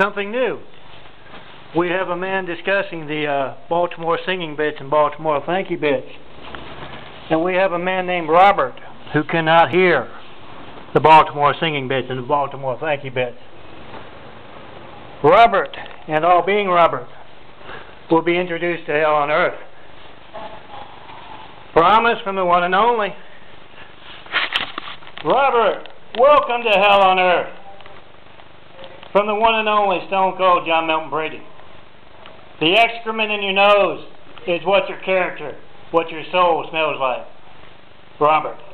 something new. We have a man discussing the Baltimore singing bits and Baltimore thank you bits. And we have a man named Robert who cannot hear the Baltimore singing bits and the Baltimore thank you bits. Robert, and all being Robert, will be introduced to Hell on Earth. Promise from the one and only. Robert, welcome to Hell on Earth. From the one and only Stone Cold John Milton Brady. The excrement in your nose is what your character, what your soul smells like. Robert.